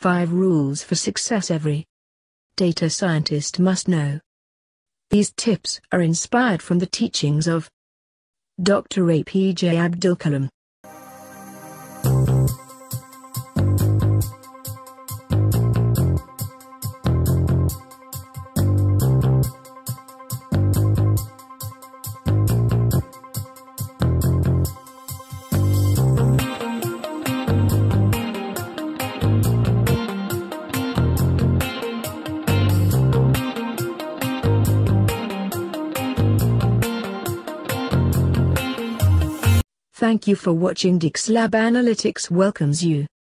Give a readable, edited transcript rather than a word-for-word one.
5 rules for success every data scientist must know. These tips are inspired from the teachings of Dr. APJ Abdul Kalam. Thank you for watching. Dexlab Analytics welcomes you.